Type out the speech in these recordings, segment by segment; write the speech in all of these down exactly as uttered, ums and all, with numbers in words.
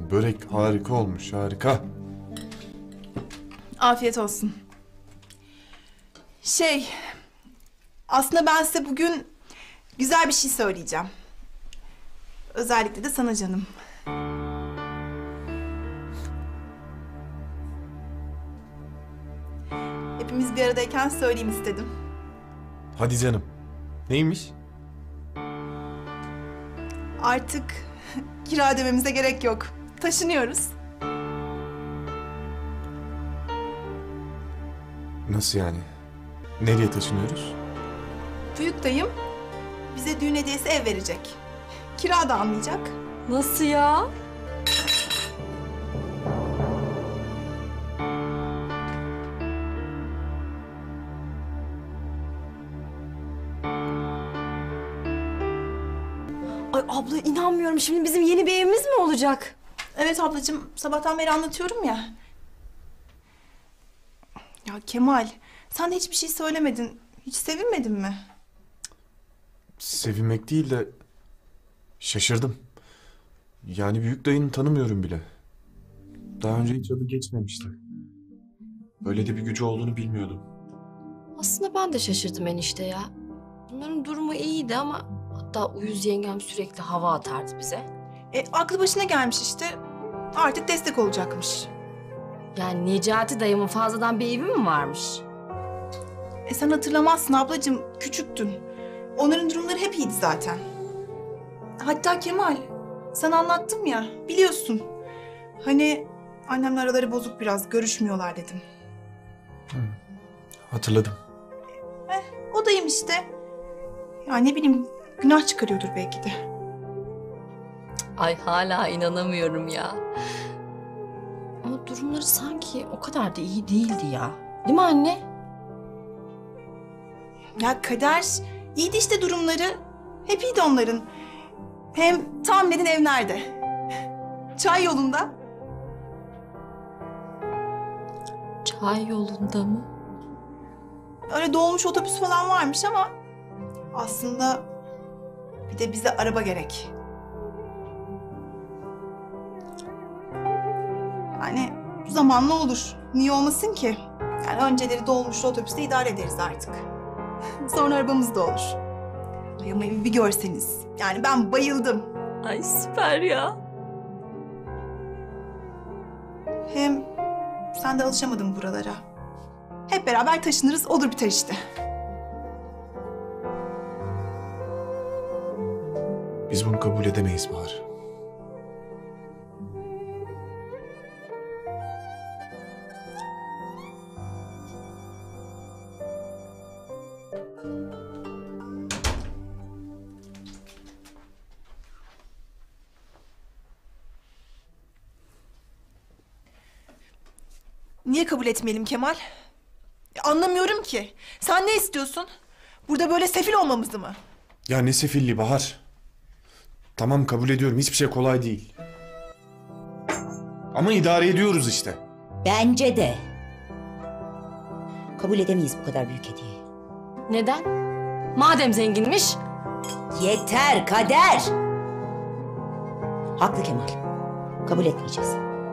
börek harika olmuş, harika. Afiyet olsun. Şey, aslında ben size bugün güzel bir şey söyleyeceğim. Özellikle de sana canım. Hepimiz bir aradayken söyleyeyim istedim. Hadi canım. Neymiş? Artık kira ödememize gerek yok. Taşınıyoruz. Nasıl yani? Nereye taşınıyoruz? Büyük dayım bize düğün hediyesi ev verecek. Kira da almayacak. Nasıl ya? Ay abla inanmıyorum. Şimdi bizim yeni bir evimiz mi olacak? Evet ablacığım, sabahtan beri anlatıyorum ya. Ya Kemal, sen de hiçbir şey söylemedin. Hiç sevinmedin mi? Sevinmek değil de şaşırdım. Yani büyük dayını tanımıyorum bile. Daha önce hiç adı geçmemişti. Böyle de bir gücü olduğunu bilmiyordum. Aslında ben de şaşırdım enişte ya. Bunların durumu iyiydi ama hatta Uyuz yengem sürekli hava atardı bize. E, aklı başına gelmiş işte. Artık destek olacakmış. Yani Necati dayımın fazladan bir evi mi varmış? E sen hatırlamazsın ablacığım, küçüktün. Onların durumları hep iyiydi zaten. Hatta Kemal, sana anlattım ya, biliyorsun. Hani annemle araları bozuk biraz, görüşmüyorlar dedim. Hı, hatırladım. Eh, odayım işte. Ya ne bileyim, günah çıkarıyordur belki de. Ay hala inanamıyorum ya. Ama durumları sanki o kadar da iyi değildi ya. Değil mi anne? Ya Kader, iyiydi işte durumları. Hep iyiydi onların. Hem tahmin edin ev nerede? Çay yolunda. Çay yolunda mı? Öyle dolmuş otobüs falan varmış ama aslında bir de bize araba gerek. Yani zamanla olur. Niye olmasın ki? Yani önceleri dolmuşlu otobüste idare ederiz artık. Sonra arabamız da olur. Ay ama evi bir görseniz. Yani ben bayıldım. Ay süper ya. Hem sen de alışamadın buralara. Hep beraber taşınırız, olur biter işte. Biz bunu kabul edemeyiz Bahar. Niye kabul etmeyelim Kemal? Ya anlamıyorum ki. Sen ne istiyorsun? Burada böyle sefil olmamızı mı? Ya ne sefilliği Bahar. Tamam kabul ediyorum, hiçbir şey kolay değil. Ama idare ediyoruz işte. Bence de. Kabul edemeyiz bu kadar büyük hediyeyi. Neden? Madem zenginmiş. Yeter Kader! Haklı Kemal. Kabul etmeyeceğiz.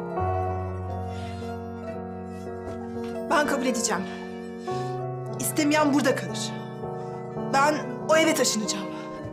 Ben kabul edeceğim. İstemeyen burada kalır. Ben o eve taşınacağım.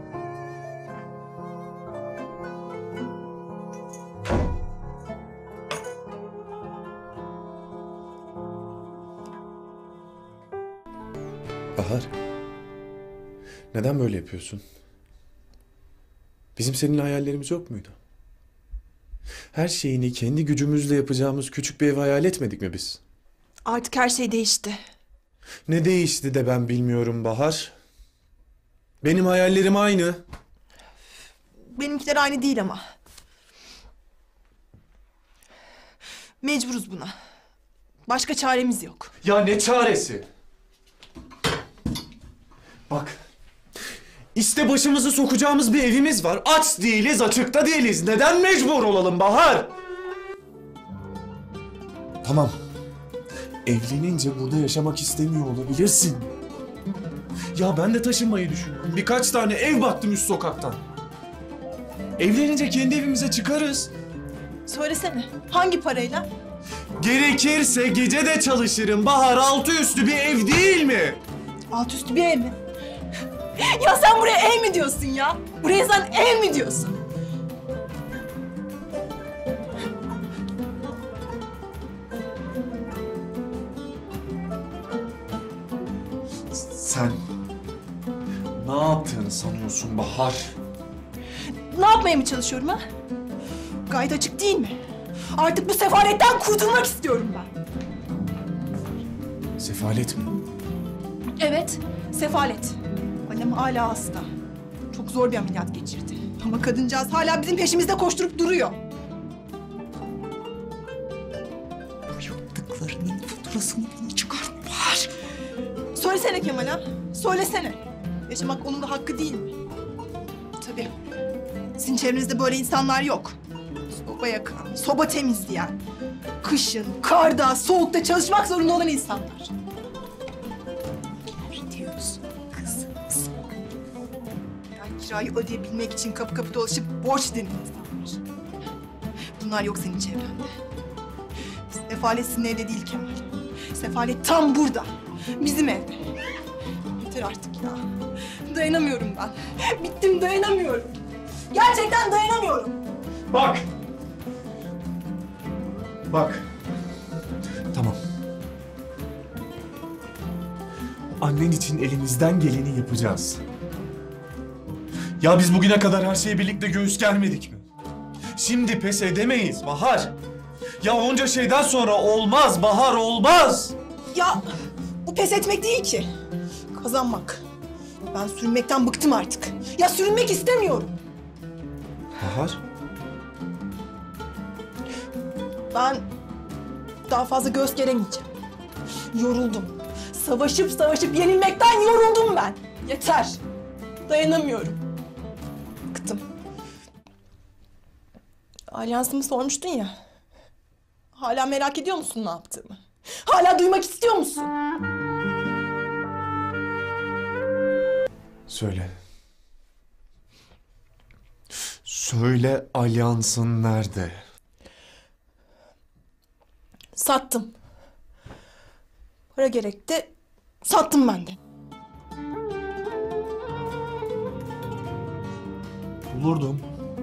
Bahar. Neden böyle yapıyorsun? Bizim seninle hayallerimiz yok muydu? Her şeyini kendi gücümüzle yapacağımız küçük bir ev hayal etmedik mi biz? Artık her şey değişti. Ne değişti de ben bilmiyorum Bahar. Benim hayallerim aynı. Benimkiler aynı değil ama. Mecburuz buna. Başka çaremiz yok. Ya ne çaresi? Bak. İşte başımızı sokacağımız bir evimiz var. Aç değiliz, açıkta değiliz. Neden mecbur olalım Bahar? Tamam. Evlenince burada yaşamak istemiyor olabilirsin. Ya ben de taşınmayı düşünüyorum. Birkaç tane ev baktım üst sokaktan. Evlenince kendi evimize çıkarız. Söylesene. Hangi parayla? Gerekirse gece de çalışırım Bahar. Altı üstü bir ev değil mi? Alt üstü bir ev mi? Ya sen buraya ev mi diyorsun ya? Buraya sen ev mi diyorsun? Sen ne yaptığını sanıyorsun Bahar? Ne yapmaya mı çalışıyorum ha? Gayet açık değil mi? Artık bu sefaletten kurtulmak istiyorum ben. Sefalet mi? Evet, sefalet. Annem hala hasta. Çok zor bir ameliyat geçirdi. Ama kadıncağız hala bizim peşimizde koşturup duruyor. Yaptıklarının faturasını bana çıkarttılar. Söylesene Kemal ha, söylesene. Yaşamak onun da hakkı değil mi? Tabii. Sizin çevrenizde böyle insanlar yok. Soba yakan, soba temizleyen, kışın, karda, soğukta çalışmak zorunda olan insanlar. Ne diyorsun kızım? Yani kirayı ödeyebilmek için kapı kapı dolaşıp borç denen insanlar. Bunlar yok senin çevrende. Sefalet sizin evde değil Kemal. Sefalet tam burada. Bizim evde. Yeter artık ya. Dayanamıyorum ben. Bittim, dayanamıyorum. Gerçekten dayanamıyorum. Bak! Bak. Tamam. Annen için elimizden geleni yapacağız. Ya biz bugüne kadar her şeye birlikte göğüs germedik mi? Şimdi pes edemeyiz Bahar. Ya onca şeyden sonra olmaz Bahar, olmaz. Ya bu pes etmek değil ki. Kazanmak. Ben sürünmekten bıktım artık. Ya sürünmek istemiyorum. Bahar? Ben daha fazla göz geremeyeceğim. Yoruldum. Savaşıp savaşıp yenilmekten yoruldum ben. Yeter. Dayanamıyorum. Bıktım. Alyansımı sormuştun ya. Hala merak ediyor musun ne yaptığımı? Hala duymak istiyor musun? Söyle. Söyle, alyansın nerede? Sattım. Para gerekti. Sattım ben de. Bulurdum.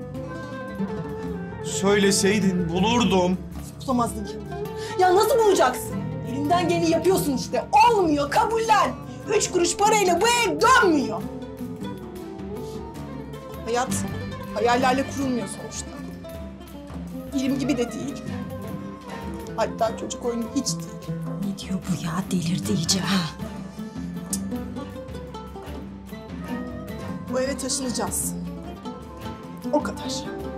Söyleseydin bulurdum. Bulamazdın ki. Ya nasıl bulacaksın? Elinden geleni yapıyorsun işte. Olmuyor, kabullen. Üç kuruş parayla bu ev dönmüyor. Hayat hayallerle kurulmuyor sonuçta. Film gibi de değil. Hatta çocuk oyunu hiç değil. Ne diyor bu ya? Delirdi iyice ha. Bu eve taşınacağız. O kadar.